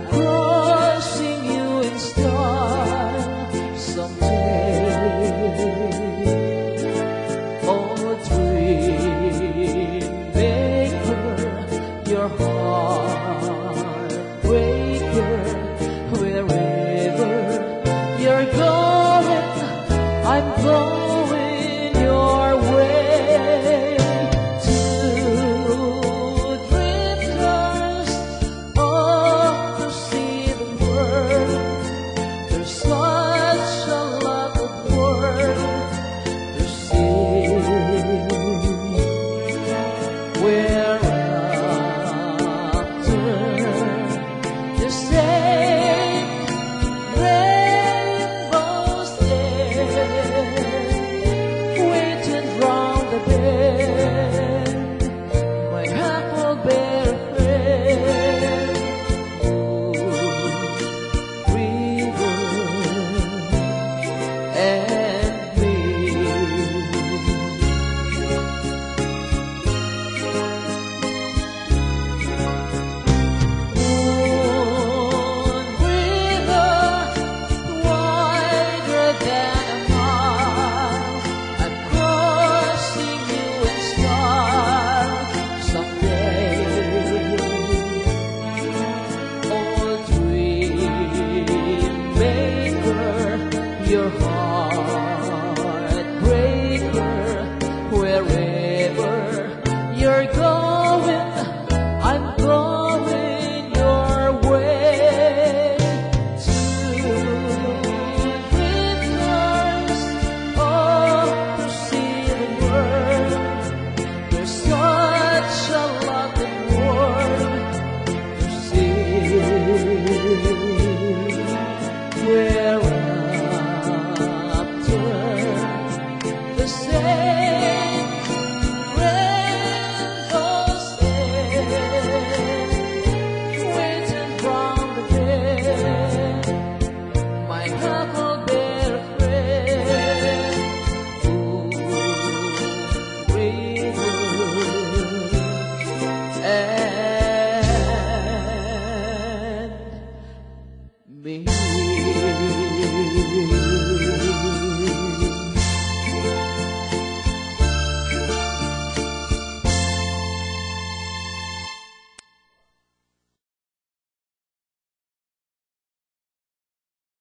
crossing you in style someday. Oh, dream maker, your heart breaker, wherever you're going, I'm going your way. To drifters off to see the world, there's such a lot of world to see. We're after the same rainbow's end, waiting round the bend. My huckleberry friend, river and me. Moon river, wider than a mile, I'm crossing you in style someday. Oh, dream maker, your heart breaker, wherever you're going, I'm going your way. To returns, oh, to see the world, there's such a lot of world to see. We're after the same rainbow's end, waiting round the bend. My huckleberry friend, river and me.